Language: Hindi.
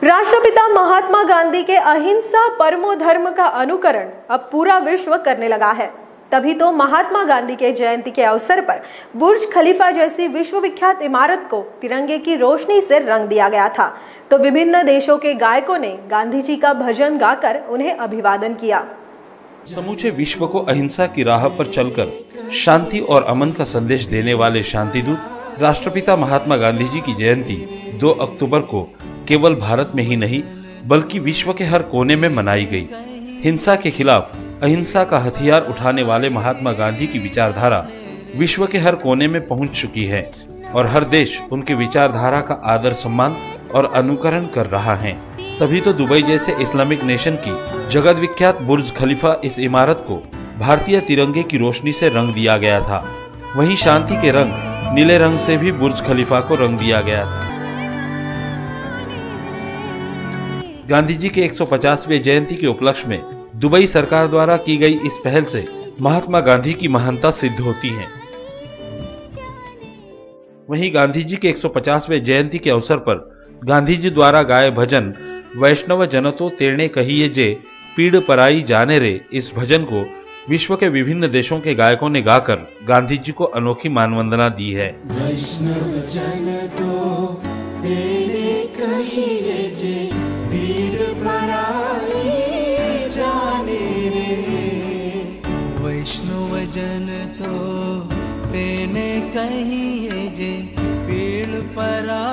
राष्ट्रपिता महात्मा गांधी के अहिंसा परमो धर्म का अनुकरण अब पूरा विश्व करने लगा है। तभी तो महात्मा गांधी के जयंती के अवसर पर बुर्ज खलीफा जैसी विश्वविख्यात इमारत को तिरंगे की रोशनी से रंग दिया गया था। तो विभिन्न देशों के गायकों ने गांधी जी का भजन गाकर उन्हें अभिवादन किया। समूचे विश्व को अहिंसा की राह पर चलकर शांति और अमन का संदेश देने वाले शांतिदूत राष्ट्रपिता महात्मा गांधी जी की जयंती 2 अक्टूबर को केवल भारत में ही नहीं बल्कि विश्व के हर कोने में मनाई गई। हिंसा के खिलाफ अहिंसा का हथियार उठाने वाले महात्मा गांधी की विचारधारा विश्व के हर कोने में पहुंच चुकी है और हर देश उनकी विचारधारा का आदर सम्मान और अनुकरण कर रहा है। तभी तो दुबई जैसे इस्लामिक नेशन की जगत विख्यात बुर्ज खलीफा इस इमारत को भारतीय तिरंगे की रोशनी से रंग दिया गया था। वहीं शांति के रंग नीले रंग से भी बुर्ज खलीफा को रंग दिया गया था। गांधी जी के 150वें जयंती के उपलक्ष्य में दुबई सरकार द्वारा की गई इस पहल से महात्मा गांधी की महानता सिद्ध होती है। वहीं गांधी जी के 150वें जयंती के अवसर पर गांधी जी द्वारा गाए भजन वैष्णव जनतो तेणे कहिए जे पीड़ पराई जाने रे, इस भजन को विश्व के विभिन्न देशों के गायकों ने गाकर गांधी जी को अनोखी मानवंदना दी है। वैष्णव जनतो तेणे कहिए जे पीड़ पराई जाने रे, वैष्णव जनतो तेणे कहिए जे पीड़ पराई